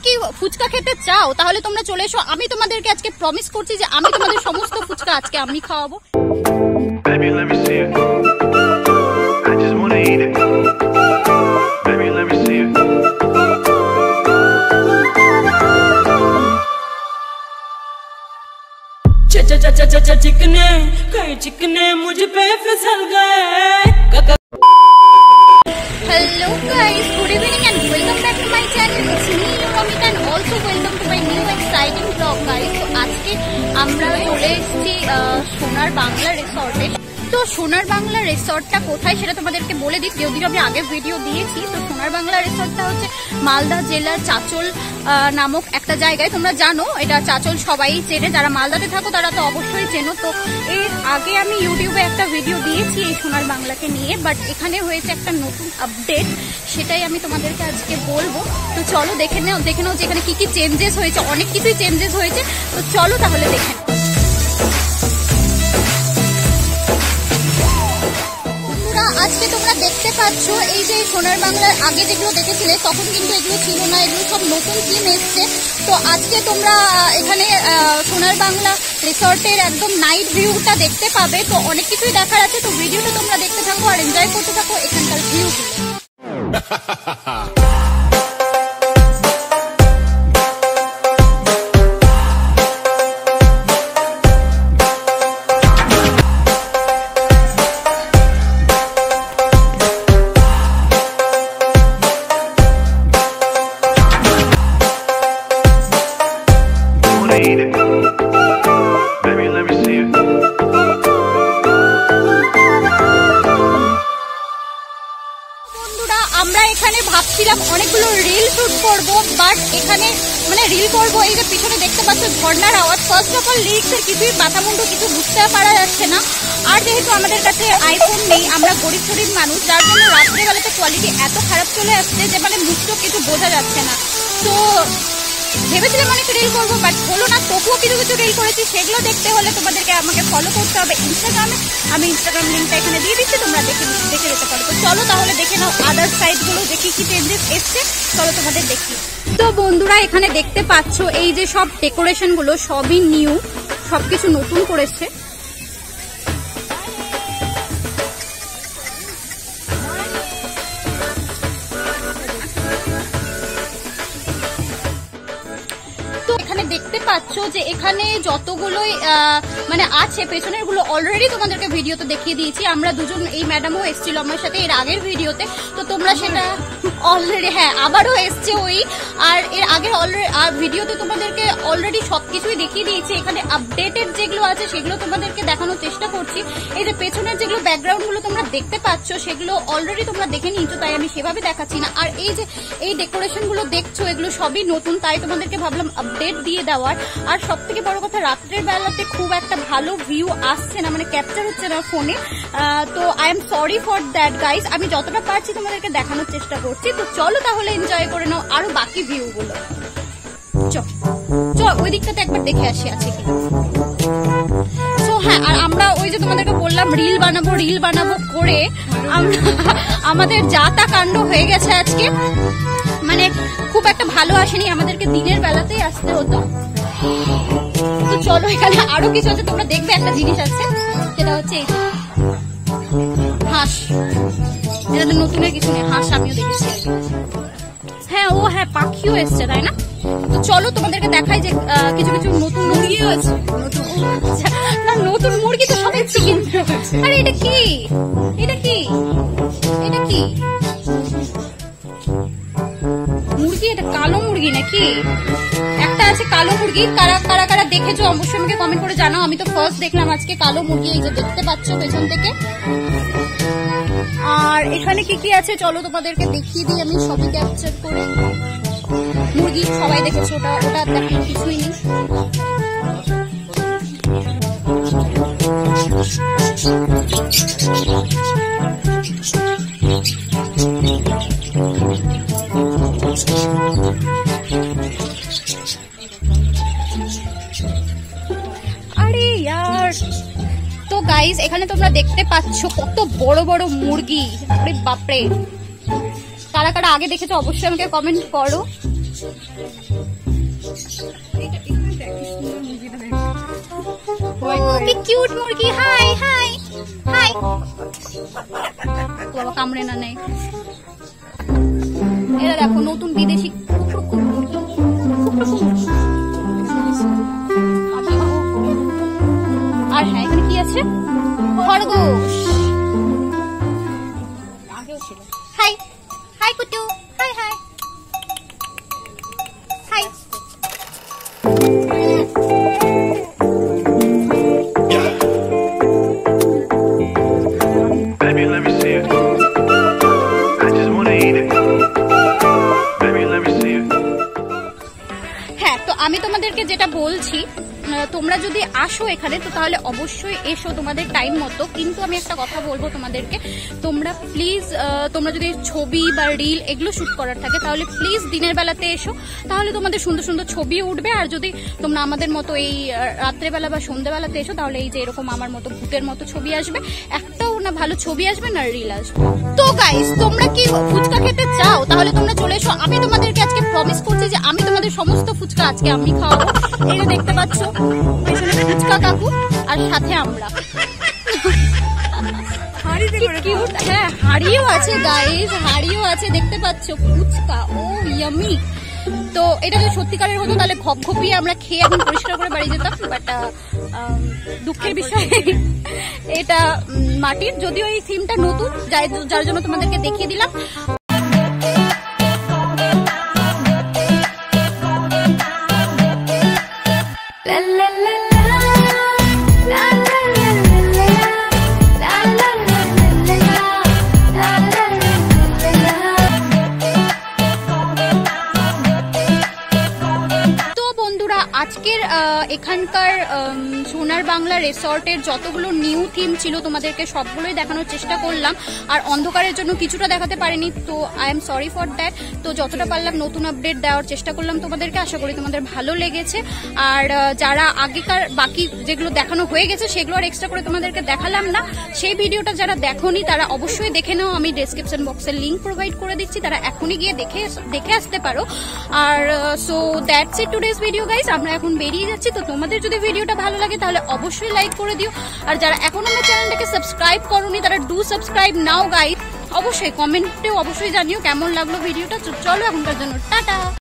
কি ফুচকা খেতে চাও তাহলে তোমরা চলে এসো। আমি তোমাদেরকে আজকে প্রমিস করছি যে আমি তোমাদের সমস্ত ফুচকা আজকে আমি খাওয়াবো। Baby, let me see it. I just wanna eat it. Baby, let me see it. चिकने कई चिकने मुझ पे फिसल गए। Hello guys, good evening and welcome back to my channel. It's me Romita and also welcome to my new exciting vlog guys. তো আজকে আমরা চলে এসেছি সোনার বাংলা রিসর্টে। তো সোনার বাংলা রিসর্টটা কোথায় সেটা তোমাদেরকে বলে দিই, যদিও আমি আগে ভিডিও দিয়েছি। তো সোনার বাংলা রিসর্টটা হচ্ছে মালদা জেলার চাঁচল নামক একটা জায়গায়। তোমরা জানো এটা চাঁচল সবাই চেনে, যারা মালদাতে থাকো তারা তো অবশ্যই চেনো। তো এর আগে আমি ইউটিউবে একটা ভিডিও দিয়েছি এই সোনার বাংলাকে নিয়ে, বাট এখানে হয়েছে একটা নতুন আপডেট, সেটাই আমি তোমাদেরকে আজকে বলবো। তো চলো দেখে নাও যে এখানে কি কি চেঞ্জেস হয়েছে। অনেক কিছুই চেঞ্জেস হয়েছে, তো চলো তাহলে দেখে নাও। আজকে তোমরা দেখতে পাচ্ছ এই যে সোনার বাংলার আগে যেগুলো দেখেছিলে তখন কিন্তু এগুলো ছিল না, এগুলো সব নতুন থিম এসছে। তো আজকে তোমরা এখানে সোনার বাংলা রিসর্টের একদম নাইট ভিউটা দেখতে পাবে। তো অনেক কিছুই দেখার আছে, তো ভিডিওটা তোমরা দেখতে থাকো আর এনজয় করতে থাকো এখানকার ভিউগুলো। আমরা এখানে ভাবছিলাম অনেকগুলো রিল শুট করবো, বাট এখানে মানে রিল করবো এই যে পিছনে দেখতে পাচ্ছ ঝর্ণার আওয়াজ। ফার্স্ট অফ অল লিরিক্সের কিছুই মাথা মুন্ডু কিছু বুঝতে পারা যাচ্ছে না। আর যেহেতু আমাদের কাছে আইফোন নেই, আমরা গরিব গরিব মানুষ, যার জন্য রাত্রেবেলাতে কোয়ালিটি এত খারাপ চলে আসছে যে মানে মুখটা কিছু বোঝা যাচ্ছে না। তো ভেবেছিলাম অনেক রিল করবো, বাট হলো না। তবুও কিছু কিছু রিল করেছি, সেগুলো দেখতে হলে তোমাদেরকে আমাকে ফলো করতে হবে ইনস্টাগ্রামে। আমি ইনস্টাগ্রাম লিঙ্কটা এখানে দিয়ে দিচ্ছি, তোমরা দেখে যেতে পারো। তো চলো তাহলে দেখে নাও আদার সাইডগুলো যে কি কি চেঞ্জেস এসছে, চলো তোমাদের দেখি। তো বন্ধুরা এখানে দেখতে পাচ্ছ এই যে সব ডেকোরেশনগুলো সবই নিউ, সবকিছু নতুন করেছে। দেখতে পাচ্ছ যে এখানে যতগুলোই মানে আছে পেছনের গুলো অলরেডি তোমাদেরকে ভিডিওতে দেখিয়ে দিয়েছি। আমরা দুজন, এই ম্যাডামও এসেছিল আমার সাথে এর আগের ভিডিওতে, তো তোমরা সেটা অলরেডি হ্যাঁ আবারও এসছে ওই। আর এর আগের ভিডিওতে তোমাদেরকে অলরেডি সবকিছুই দেখিয়ে দিয়েছি। এখানে আপডেটেড যেগুলো আছে সেগুলো তোমাদেরকে দেখানোর চেষ্টা করছি। এই যে পেছনের যেগুলো ব্যাকগ্রাউন্ড গুলো তোমরা দেখতে পাচ্ছ সেগুলো অলরেডি তোমরা দেখে নিয়েছো, তাই আমি সেভাবে দেখাচ্ছি না। আর এই যে এই ডেকোরেশন গুলো দেখছো এগুলো সবই নতুন, তাই তোমাদেরকে ভাবলাম আপডেট দিয়ে দেওয়ার। আর সব থেকে বড় কথা রাত্রের বেলাতে খুব একটা ভালো ভিউ আসছে না, মানে ক্যাপচার হচ্ছে না ফোনে। তো I am sorry for that guys. আমি যতটা পারছি তোমাদেরকে দেখানোর চেষ্টা করছি। তো চলো তাহলে এনজয় করে নাও আরো বাকি ভিউ গুলো। চল ওই দিকটাতে একবার দেখে আসি আছে কি। তো হ্যাঁ, আর আমরা ওই যে তোমাদেরকে বললাম রিল বানাবো করে আমাদের যা তা কাণ্ড হয়ে গেছে আজকে। মানে খুব একটা ভালো আসেনি, আমাদেরকে দিনের বেলাতেই আসতে হতো। তো চলো এখানে আরো কিছু আছে, তোমরা দেখবে একটা জিনিস আছে, সেটা হচ্ছে হাঁস। এটা তো নতুনের কিছু নেই, হাঁস আমিও দেখেছি। হ্যাঁ ও হ্যাঁ পাখিও এসছে তাই না। তো চলো তোমাদেরকে দেখাই যে কিছু কিছু নতুন মুরগিও আছে। না নতুন মুরগি তো সবাই চিকেন। আরে এটা কি মুরগি? এটা কালো মুরগি নাকি? একটা আছে কালো মুরগি, কারা দেখেছো অবশ্যই আমাকে কমেন্ট করে জানাও। আমি তো ফার্স্ট দেখলাম আজকে কালো মুরগি, এই যে দেখতে পাচ্ছ পেছন থেকে। আর এখানে কি কি আছে চলো তোমাদেরকে দেখিয়ে দিই আমি সবই ক্যাপচার করে। মুরগি সবাই দেখেছো, ওটা দেখানোর কিছুই নেই। আরে यार, তো গাইস এখানে তোমরা দেখতে পাচ্ছ কত বড় বড় মুরগি। আরে বাপরে, কারা কারা আগে দেখেছো অবশ্যই আমাকে কমেন্ট করো। কিউট মুরগি, হাই হাই হাই। বাবা কামড়ে না নেই। এরা দেখো নতুন বিদেশি আর হ্যাঁ এখানে কি আছে, খরগোশ। Hi hi Kutu, hi hi hi. Baby, let me see it. I just wanna eat it. Baby, let me see it. হ্যাঁ, তো আমি তোমাদেরকে যেটা বলছি, তোমরা যদি আসো এখানে তো তাহলে অবশ্যই এসো তোমাদের টাইম মতো। কিন্তু আমি একটা কথা বলবো তোমাদেরকে, তোমরা প্লিজ, তোমরা যদি ছবি বা রিল এগুলো শুট করার থাকে তাহলে প্লিজ দিনের বেলাতে এসো, তাহলে তোমাদের সুন্দর সুন্দর ছবি উঠবে। আর যদি তোমরা আমাদের মতো এই রাত্রেবেলা বা সন্ধ্যেবেলাতে এসো তাহলে এই যে এরকম আমার মতো ভূতের মতো ছবি আসবে, একটাও না ভালো ছবি আসবে না রিল আসবে। তো গাইস, তোমরা কি ফুচকা খেতে চাও তাহলে তোমরা চলে এসো। আমি তোমাদেরকে আজকে প্রমিস করছি যে আমি তোমাদের সমস্ত ফুচকা আজকে আমি খাওয়াবো। এই যে দেখতে পাচ্ছ পেছনে ফুচকা কাকু আর সাথে আমরা। হ্যাঁ, হাড়িও আছে গাইস, হাড়িও আছে, দেখতে পাচ্ছ ফুচকা। ও ইয়ামি। তো এটা যদি সত্যিকারের হতো তাহলে ঘপঘপিয়ে আমরা খেয়ে এখন পরিষ্কার করে বাড়ি যেতাম। বাট দুঃখের বিষয় এটা মাটির, যদিও এই থিমটা নতুন, যার জন্য তোমাদেরকে দেখিয়ে দিলাম। আজকের এখানকার সোনার বাংলা রিসর্টের যতগুলো নিউ থিম ছিল তোমাদেরকে সবগুলোই দেখানোর চেষ্টা করলাম। আর অন্ধকারের জন্য কিছুটা দেখাতে পারিনি, তো I am sorry for that. তো যতটা পারলাম নতুন আপডেট দেওয়ার চেষ্টা করলাম তোমাদেরকে, আশা করি তোমাদের ভালো লেগেছে। আর যারা আগেকার বাকি যেগুলো দেখানো হয়ে গেছে সেগুলো আর এক্সট্রা করে তোমাদেরকে দেখালাম না। সেই ভিডিওটা যারা দেখোনি তারা অবশ্যই দেখে নাও, আমি ডেসক্রিপশন বক্সে লিঙ্ক প্রোভাইড করে দিচ্ছি, তারা এখনই গিয়ে দেখে আসতে পারো। আর so that's it today's video guys, আমরা এখন বেরিয়ে যাচ্ছি। তো তোমাদের যদি ভিডিওটা ভালো লাগে তাহলে অবশ্যই লাইক করে দিও। আর যারা এখনো আমার চ্যানেলটাকে সাবস্ক্রাইব করোনি তারা ডু সাবস্ক্রাইব নাও গাইস। অবশ্যই কমেন্টেও অবশ্যই জানিও কেমন লাগলো ভিডিওটা। চলো এখনকার জন্য টাটা।